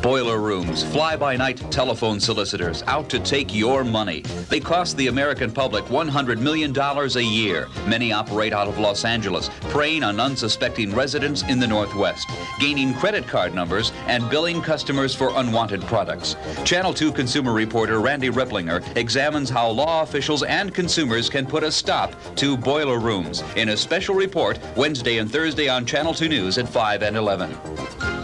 Boiler rooms, fly-by-night telephone solicitors out to take your money. They cost the American public $100 million a year. Many operate out of Los Angeles, preying on unsuspecting residents in the Northwest, gaining credit card numbers and billing customers for unwanted products. Channel 2 consumer reporter Randy Ripplinger examines how law officials and consumers can put a stop to boiler rooms in a special report Wednesday and Thursday on Channel 2 News at 5 and 11.